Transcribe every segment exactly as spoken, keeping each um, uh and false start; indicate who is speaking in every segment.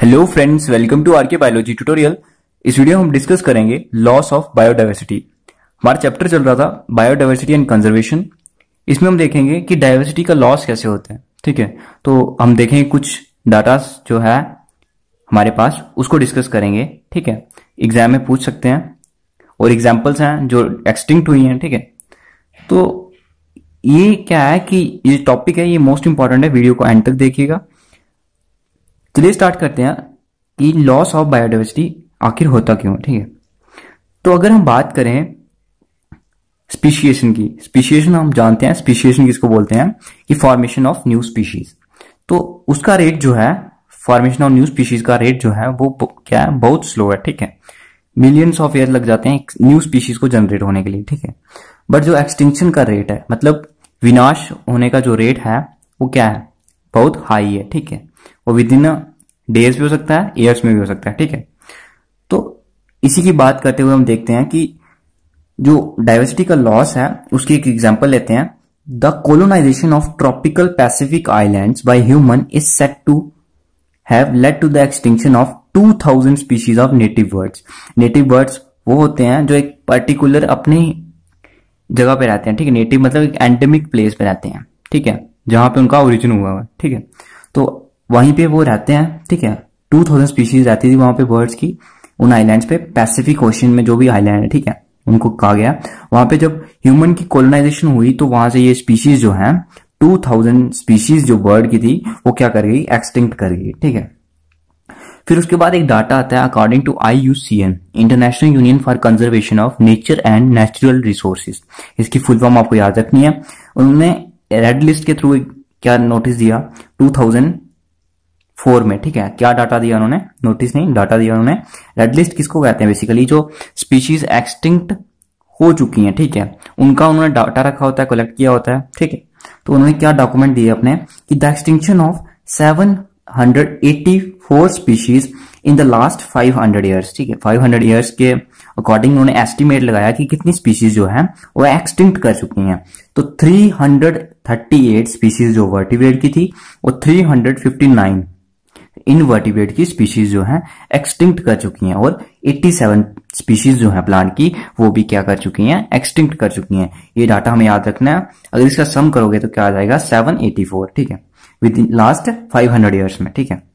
Speaker 1: Hello friends, welcome to RK biology tutorial. इस video में हम डिस्कस करेंगे लॉस ऑफ बायोडाइवर्सिटी। हमारा चैप्टर चल रहा था बायोडाइवर्सिटी एंड कंजर्वेशन। इसमें हम देखेंगे कि डाइवर्सिटी का लॉस कैसे होता है। ठीक है, तो हम देखेंगे कुछ डाटा जो है हमारे पास, उसको डिस्कस करेंगे। ठीक है, एग्जाम में पूछ सकते हैं और एग्जाम्पल्स हैं जो एक्सटिंक्ट हुई हैं। ठीक है, तो ये क्या है कि ये टॉपिक है, ये मोस्ट इंपॉर्टेंट है, वीडियो को एंड तक देखिएगा। चलिए स्टार्ट करते हैं कि लॉस ऑफ बायोडाइवर्सिटी आखिर होता क्यों है। ठीक है, तो अगर हम बात करें स्पीशिएशन की, स्पीशिएशन हम जानते हैं, स्पीशिएशन किसको बोलते हैं कि फॉर्मेशन ऑफ न्यू स्पीशीज। तो उसका रेट जो है, फॉर्मेशन ऑफ न्यू स्पीशीज का रेट जो है वो क्या है, बहुत स्लो है। ठीक है, मिलियंस ऑफ ईयर लग जाते हैं न्यू स्पीशीज को जनरेट होने के लिए। ठीक है, बट जो एक्सटिंक्शन का रेट है, मतलब विनाश होने का जो रेट है वो क्या है, बहुत हाई है। ठीक है, वो विद इन डेज भी हो सकता है, ईयर्स में भी हो सकता है। ठीक है, तो इसी की बात करते हुए हम देखते हैं कि जो डाइवर्सिटी का लॉस है उसकी एक एग्जांपल लेते हैं। The colonisation of tropical Pacific islands by human is set to have led to the extinction of two thousand species of native birds. Native birds वो होते हैं जो एक पर्टिकुलर अपनी जगह पे रहते हैं। ठीक है, नेटिव मतलब एक एंडेमिक प्लेस पे रहते हैं। ठीक है, जहां पे उनका ओरिजिन हुआ है। ठीक है, तो वहीं पे वो रहते हैं। ठीक है, टू थाउजेंड स्पीशीज रहती थी वहां पे बर्ड्स की, उन आइलैंड्स पे, पैसिफिक ओशन में जो भी आइलैंड है। ठीक है, उनको कहा गया। वहां पे जब ह्यूमन की कोलोनाइजेशन हुई तो वहां से ये स्पीशीज जो है, टू थाउजेंड स्पीशीज जो बर्ड की थी वो क्या कर गई, एक्सटिंक्ट कर गई। ठीक है, फिर उसके बाद एक डाटा आता है according to I U C N, International Union for Conservation of Nature and Natural Resources. इसकी फुल फॉर्म आपको याद रखनी है। उन्होंने रेड लिस्ट के थ्रू क्या नोटिस दिया टू थाउजेंड फोर में। ठीक है, क्या डाटा दिया उन्होंने, नोटिस नहीं, डाटा दिया उन्होंने। रेड लिस्ट किसको कहते हैं, बेसिकली जो स्पीशीज एक्सटिंक्ट हो चुकी हैं। ठीक है, उनका उन्होंने डाटा रखा होता है, कलेक्ट किया होता है। ठीक है, तो उन्होंने क्या डॉक्यूमेंट दिए अपने कि the extinction of seven hundred eighty four species in the last five hundred years. ठीक है, फाइव हंड्रेड ईयर्स के अकॉर्डिंग उन्होंने एस्टिमेट लगाया कि कितनी स्पीशीज जो है वो एक्सटिंक्ट कर चुकी हैं। तो three hundred thirty eight species जो वर्टिब्रेट की थी और three hundred fifty nine invertebrate की स्पीशीज जो है एक्सटिंक्ट कर चुकी हैं, और सत्तासी स्पीशीज जो है प्लांट की वो भी क्या कर चुकी हैं, एक्सटिंक्ट कर चुकी हैं। ये डाटा हमें याद रखना है। अगर इसका सम करोगे तो क्या आ जाएगा, सेवन एटी फोर। ठीक है, within last five hundred years में। ठीक है,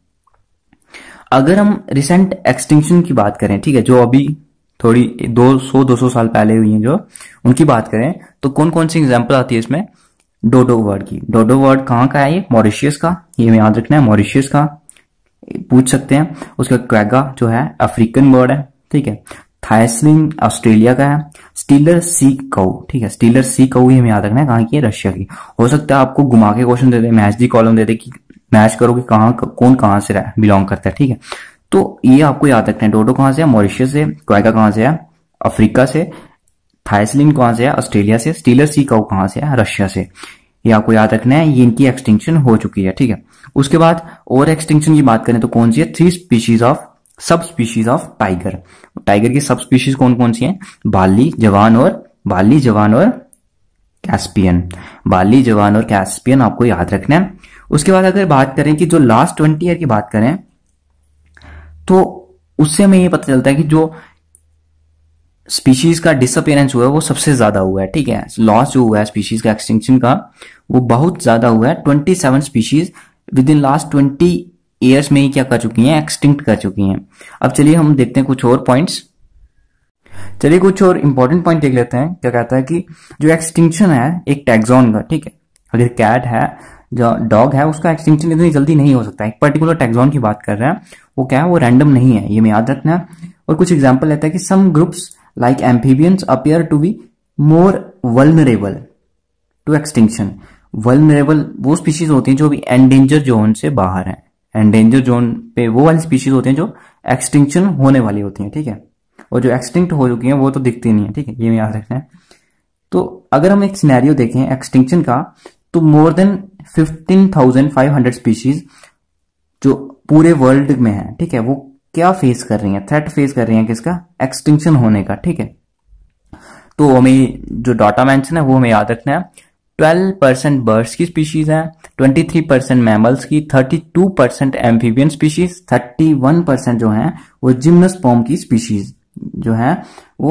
Speaker 1: अगर हम रिसेंट एक्सटिंक्शन की बात करें, ठीक है, जो अभी थोड़ी दो सौ दो सौ साल पहले हुई है जो, उनकी बात करें तो कौन कौन सी एग्जाम्पल आती है इसमें, डोडो वर्ड की। डोडो वर्ड कहाँ का है, ये मॉरिशियस का, ये हमें याद रखना है, मॉरिशियस का पूछ सकते हैं। उसका क्वैगा जो है अफ्रीकन बर्ड है। ठीक है, थाइसलिन ऑस्ट्रेलिया का है। स्टीलर सी काऊ, ठीक है, स्टीलर सी काऊ हमें याद रखना है कहाँ की है, रशिया की। हो सकता है आपको घुमा के क्वेश्चन दे दे, मैच दी कॉलम दे दे कि मैच करो कि कहाँ कौन कहाँ से बिलोंग करता है। ठीक है, तो ये आपको याद रखना है, डोडो कहाँ से है, मॉरिशियस से। क्वैगा कहाँ से है, अफ्रीका से। थाइसलिन कहाँ से है, ऑस्ट्रेलिया से। स्टीलर सी काऊ कहाँ से है, रशिया से। ये आपको याद रखना है, ये इनकी एक्सटिंक्शन हो चुकी है। ठीक है, उसके बाद और एक्सटिंक्शन की बात करें तो कौन सी है, three species of sub species of tiger. Tiger की सब स्पीशीज कौन कौन सी हैं, बाली, जवान और बाली, जवान और कैस्पियन। बाली, जवान और कैस्पियन आपको याद रखना है। उसके बाद अगर बात करें कि जो लास्ट ट्वेंटी ईयर की बात करें तो उससे हमें ये पता चलता है कि जो स्पीशीज का डिसअपियरेंस हुआ है वो सबसे ज्यादा हुआ है। ठीक है, लॉस जो हुआ है स्पीशीज का, एक्सटिंक्शन का, वो बहुत ज्यादा हुआ है। Twenty seven species within last twenty years में ही क्या कर चुकी हैं, एक्सटिंक्ट कर चुकी हैं। अब चलिए हम देखते हैं कुछ और पॉइंट्स। चलिए कुछ और इंपॉर्टेंट पॉइंट देख लेते हैं। क्या कहता है कि जो एक्सटिंक्शन है एक टैक्सॉन का, ठीक है, अगर कैट है, जो डॉग है, उसका एक्सटिंक्शन इतनी जल्दी नहीं हो सकता है। एक पर्टिकुलर टैक्सॉन की बात कर रहे हैं, वो क्या है, वो रैंडम नहीं है, ये हमें याद रखना है। और कुछ एग्जाम्पल लेता है कि some groups like amphibians appear to be more vulnerable to extinction. Vulnerable वो स्पीशीज होती हैं जो भी एंडेंजर जोन से बाहर हैं। एंडेंजर जोन पे वो वाली स्पीशीज होती हैं जो एक्सटिंक्शन होने वाली होती हैं। ठीक है, और जो एक्सटिंक्ट हो चुकी हैं वो तो दिखती नहीं है। ठीक है, ये हमें याद रखना है। तो अगर हम एक सिनेरियो देखें एक्सटिंक्शन का, तो more than fifteen thousand five hundred species जो पूरे वर्ल्ड में है, ठीक है, वो क्या फेस कर रही हैं, थ्रेट फेस कर रही हैं, किसका, एक्सटिंक्शन होने का। ठीक है, तो हमें जो डाटा मेंशन है वो हमें याद रखना है। ट्वेल्व परसेंट बर्ड्स की स्पीशीज है, ट्वेंटी थ्री परसेंट मैमल्स की, thirty two percent amphibian species, thirty one percent जो है वो जिम्नोस्पर्म की स्पीशीज जो है वो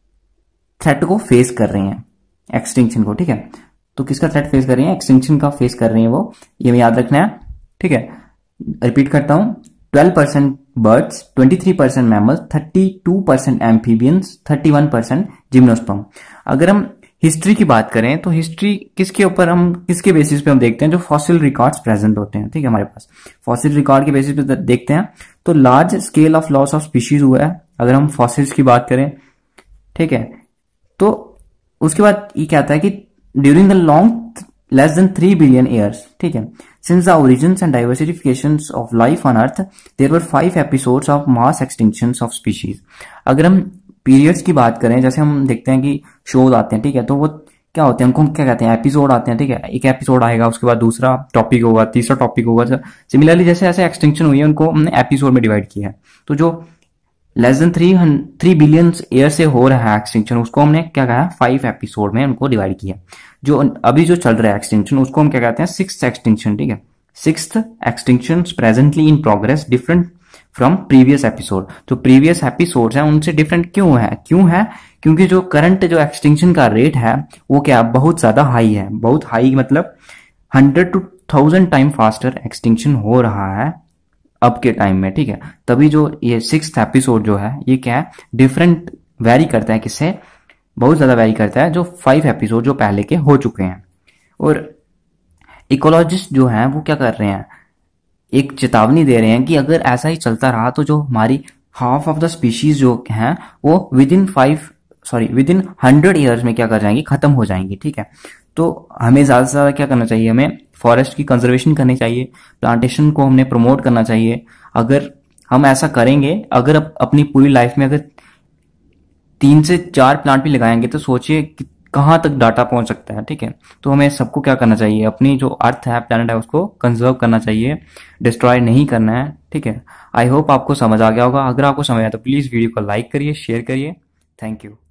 Speaker 1: थ्रेट को फेस कर रही हैं, एक्सटिंक्शन को। ठीक है, तो किसका थ्रेट फेस कर रही है? एक्सटिंक्शन का फेस कर रही है वो, ये याद रखना है। ठीक है, रिपीट करता हूं, twelve percent birds, twenty three percent mammals, thirty two percent amphibians, thirty one percent gymnosperm. अगर हम हिस्ट्री की बात करें तो हिस्ट्री किसके ऊपर, हम किसके बेसिस पे हम देखते हैं? जो फॉसिल रिकॉर्ड्स प्रेजेंट होते हैं। ठीक है, हमारे पास फॉसिल रिकॉर्ड के बेसिस पे देखते हैं तो large scale of loss of species हुआ है अगर हम फॉसिल्स की बात करें। ठीक है, तो उसके बाद ये कहता है कि during the long less than three billion years, ठीक है, since the origins and diversifications of life on earth there were five episodes of mass extinctions of species. अगर हम पीरियड्स की बात करें, जैसे हम देखते हैं कि शोज आते हैं, ठीक है, तो वो क्या होते हैं, उनको क्या कहते हैं? एपिसोड आते हैं। ठीक है, एक एपिसोड आएगा, उसके बाद दूसरा टॉपिक होगा, तीसरा टॉपिक होगा। सिमिलरली जैसे ऐसे एक्सटिंक्शन हुई है उनको हमने एपिसोड में डिवाइड किया है। तो जो less than three three billion year से हो रहा है एक्सटिंक्शन, उसको हमने क्या कहा? फाइव एपिसोड में उनको डिवाइड किया। जो अभी जो चल रहा है एक्सटिंक्शन, उसको हम क्या कहते हैं? Sixth extinction. ठीक है, sixth extinction presently in progress different from previous episode. जो प्रीवियस एपिसोड है उनसे डिफरेंट क्यों है? क्यों है? क्योंकि जो करंट जो एक्सटिंक्शन का रेट है वो क्या बहुत ज्यादा हाई है। बहुत हाई मतलब hundred to thousand time faster extinction हो रहा है अब के टाइम में। ठीक है, तभी जो ये सिक्स्थ एपिसोड जो है ये क्या है? डिफरेंट वेरी करता है, किससे? बहुत ज्यादा वेरी करता है जो फाइव एपिसोड जो पहले के हो चुके हैं। और इकोलॉजिस्ट जो हैं वो क्या कर रहे हैं? एक चेतावनी दे रहे हैं कि अगर ऐसा ही चलता रहा तो जो हमारी हाफ ऑफ द स्पीशीज जो हैं वो within five sorry within hundred years में क्या कर जाएंगी? खत्म हो जाएंगी। ठीक है, तो हमें ज्यादा से ज्यादा क्या करना चाहिए? हमें फॉरेस्ट की कंजर्वेशन करनी चाहिए, प्लांटेशन को हमने प्रमोट करना चाहिए। अगर हम ऐसा करेंगे, अगर अप, अपनी पूरी लाइफ में अगर तीन से चार प्लांट भी लगाएंगे तो सोचिए कहाँ तक डाटा पहुंच सकता है। ठीक है, तो हमें सबको क्या करना चाहिए? अपनी जो अर्थ है, प्लैनेट है, उसको कंजर्व करना चाहिए, डिस्ट्रॉय नहीं करना है। ठीक है, आई होप आपको समझ आ गया होगा। अगर आपको समझ आया तो प्लीज वीडियो को लाइक करिए, शेयर करिए। Thank you.